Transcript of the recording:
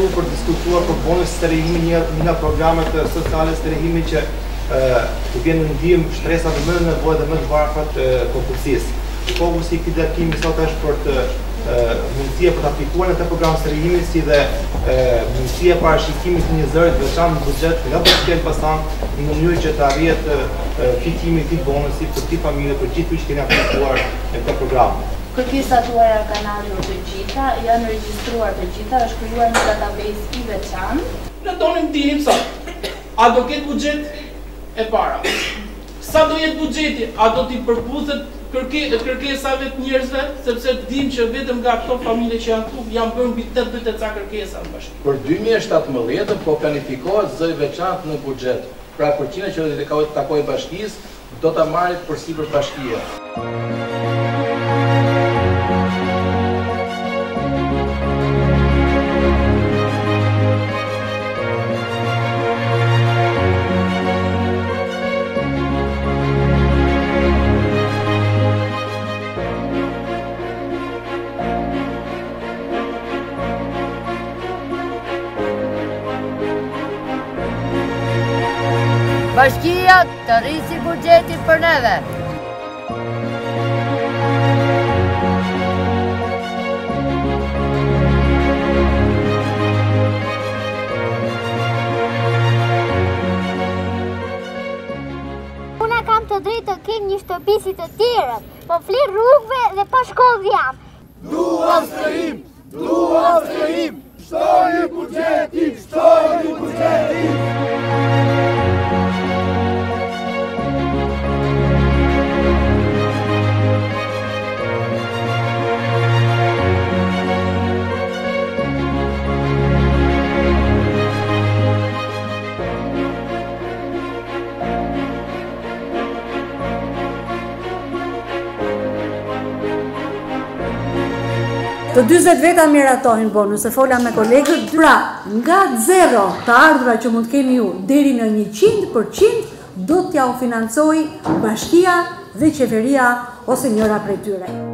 për diskutuar për bonus të rehimi, një nga programet sociale të rehimi që të vjen në ndihmë shtresave më të nevojë dhe më të varfër të popullsisë. Fokusi i këtij darkimi sot është për të mundësia për të aplikuar në të programet të rehimit, si dhe mundësia e parashikimit të një zëri të veçantë në buxhet nga Bashkia Elbasan në mënyrë që të arrihet fitimi i këtij bonusi për të familje, për gjithë që keni aplikuar në këtë program. Kërkesat tuaja kanë ardhur të gjitha, janë regjistruar të gjitha, është krijuar një database i veçantë. Ne donim të dinim sot, a do ketë buxhet e para? Sa do jetë buxheti? A do t'i përputhet kërkesave të njerëzve, sepse dim që vetëm nga këto familje që janë këtu janë bërë mbi 80 ca kërkesa në bashki. Për 2017 po planifikohet zë i veçantë në buxhet. Pra përqindja që do t'i takojë bashkisë, do ta marrit përsipër bashkia. Bashkia të rrisi buxhetin për neve. Una kam të drejtë të kem një shtëpi si të tjerët, po fli rrugëve dhe pa shkollë jam. Duam strehim! Duam strehim! Shtoni buxhetin! Shtoni buxhetin! Të 40 veta miratojnë bonus, e fola me kolegët, pra nga 0 të ardhura që mund keni ju deri në 100% do t'ja u financoj bashkia dhe qeveria ose njëra prej tyre.